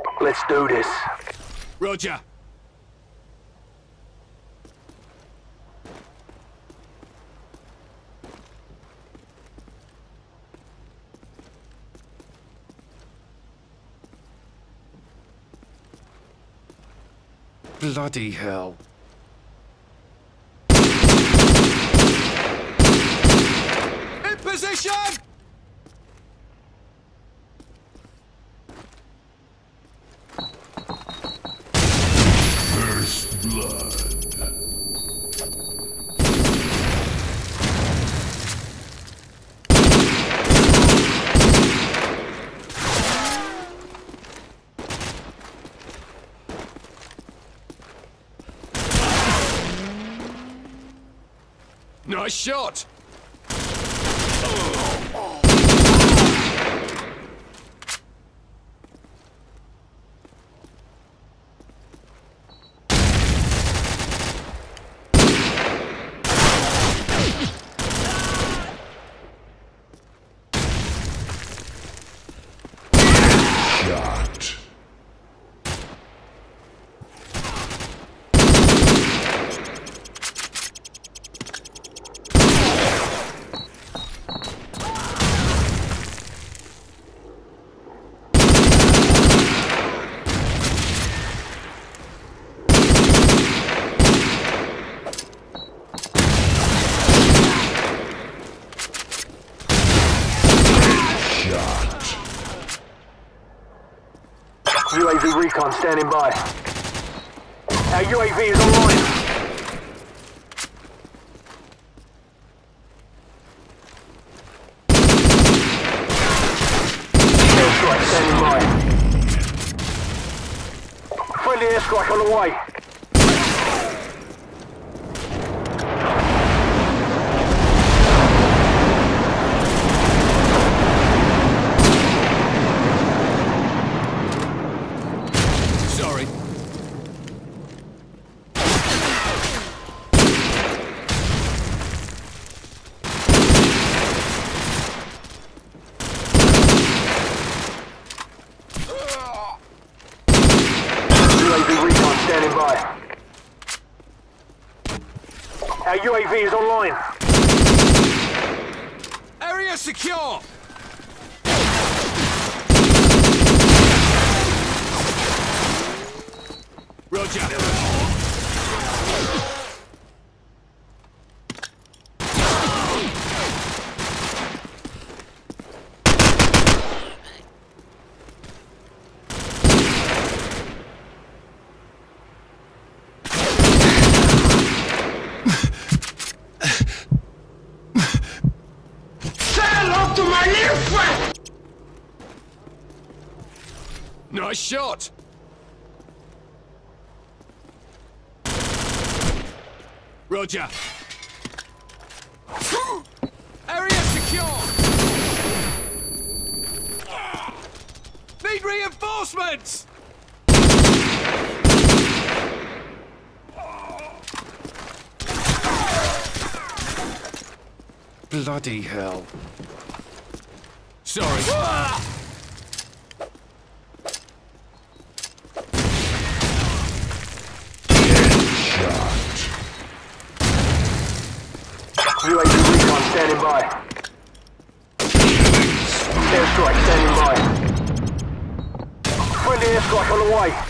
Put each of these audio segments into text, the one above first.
Let's do this. Roger. Bloody hell. In position! First blood. Nice shot! Shot. UAV recon standing by. Our UAV is online. Airstrike standing by. Friendly airstrike on the way. Sorry. UAV recon standing by. Our UAV is online. Area secure! Roger. Say hello to my little friend! Nice shot! Roger. Area secure! Need reinforcements! Bloody hell. Sorry. UAV recon standing by. Airstrike standing by. Friendly airstrike on the way.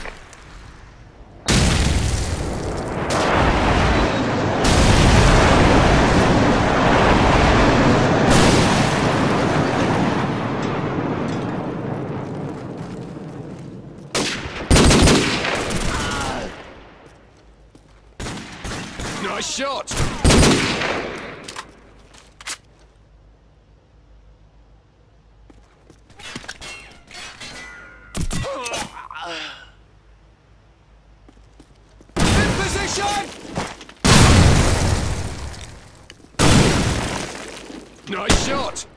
Nice shot! In position! Nice shot!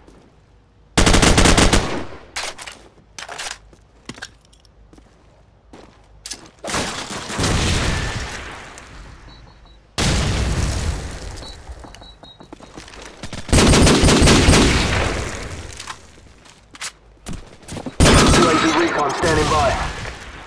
UAV recon standing by.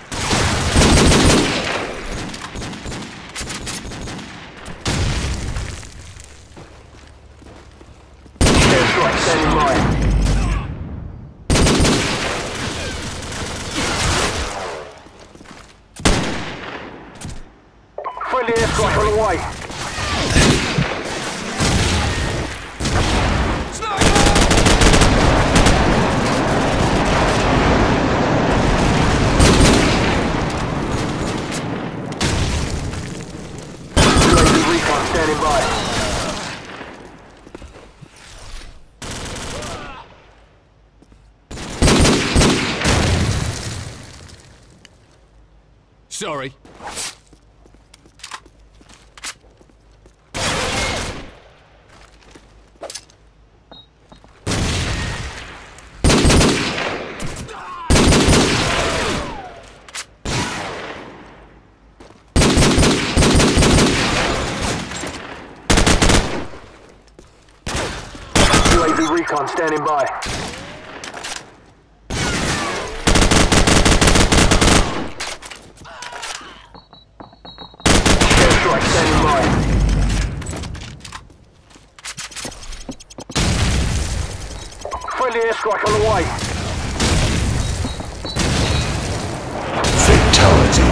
airstrike on the way. UAV recon standing by. Sorry. UAV recon standing by. Airstrike standing by. Friendly airstrike on the way. Fatality.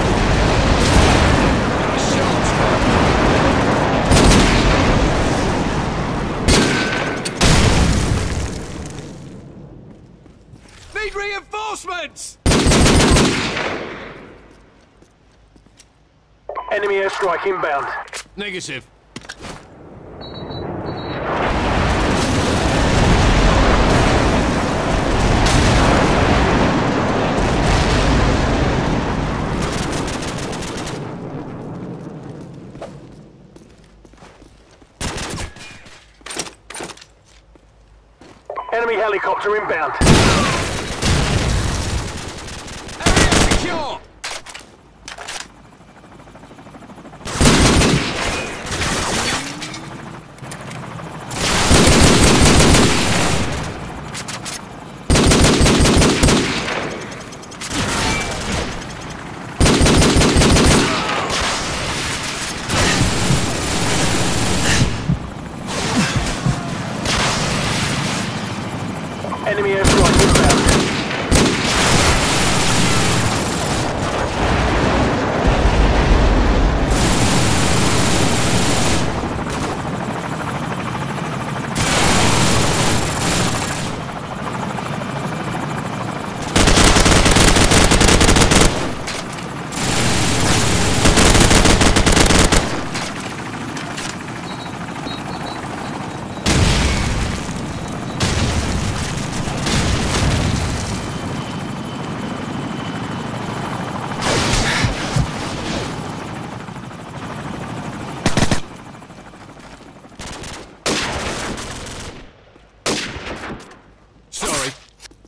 Need reinforcements! Enemy airstrike inbound. Negative. Enemy helicopter inbound. Area secure! Enemy airstrike inbound. Sorry.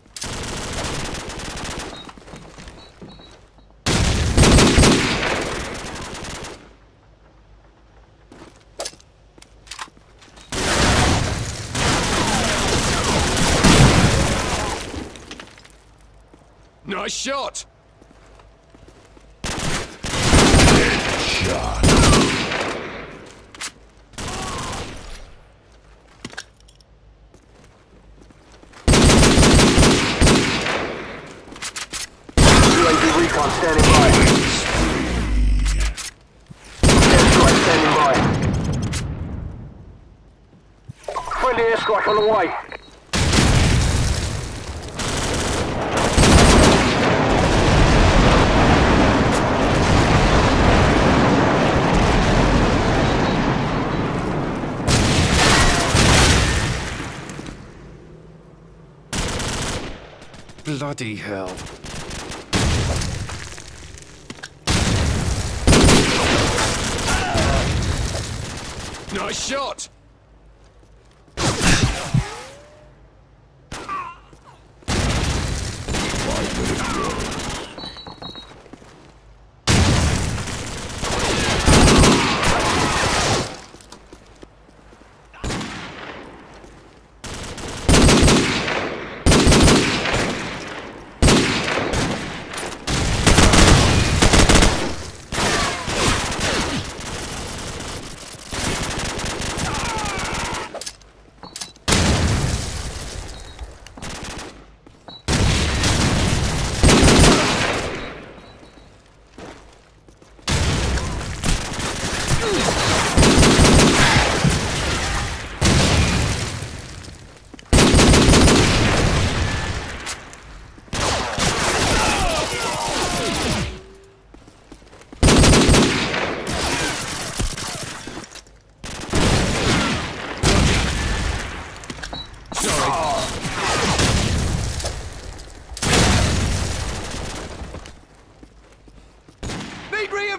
Nice shot! Shot. UAV recon standing by. Airstrike standing by. Friendly airstrike on the way. Bloody hell. Nice shot!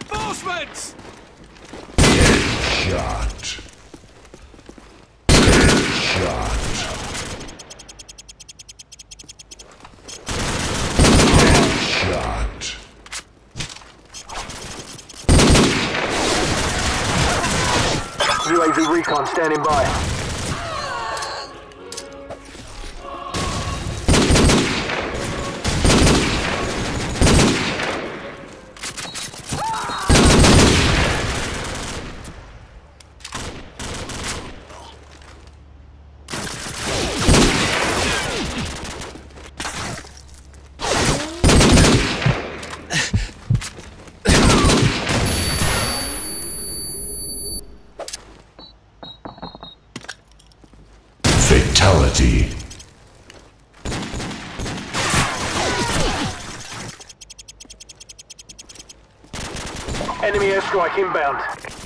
Reinforcements! Shot. Shot. Shot. UAV recon standing by. Fatality. Enemy airstrike inbound.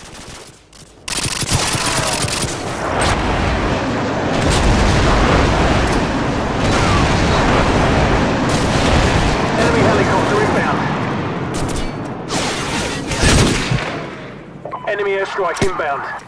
Enemy helicopter inbound. Enemy airstrike inbound.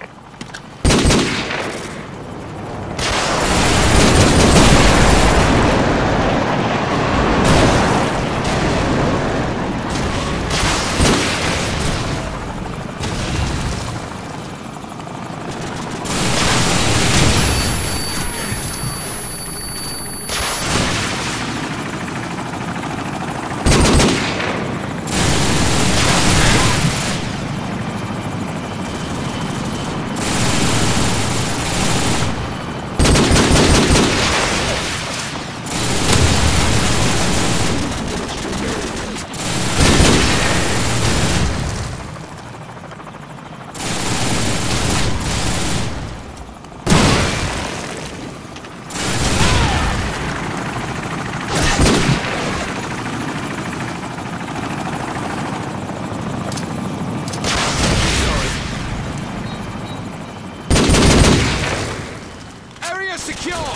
Secure!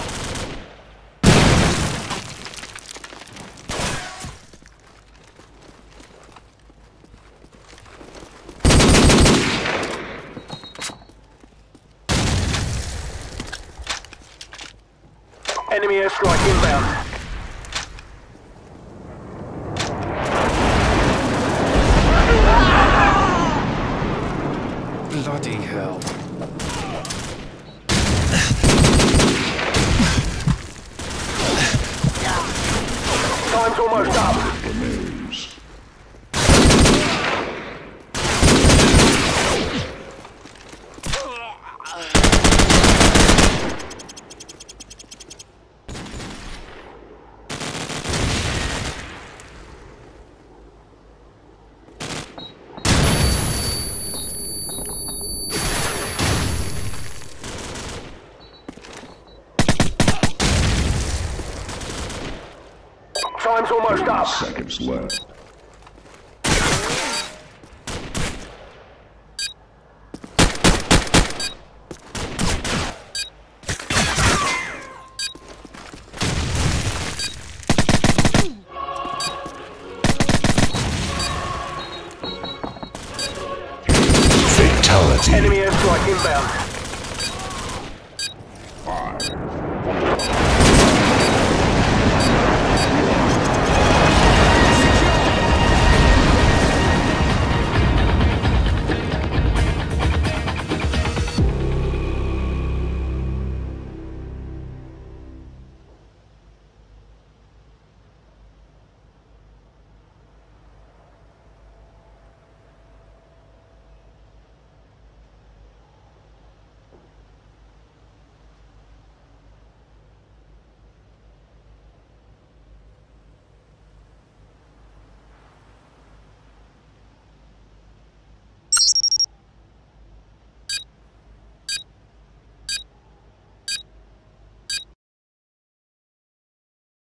Enemy airstrike inbound. Bloody hell. Time's almost up. Remains. Time's almost up. Seconds left. Fatality. Enemy airstrike inbound.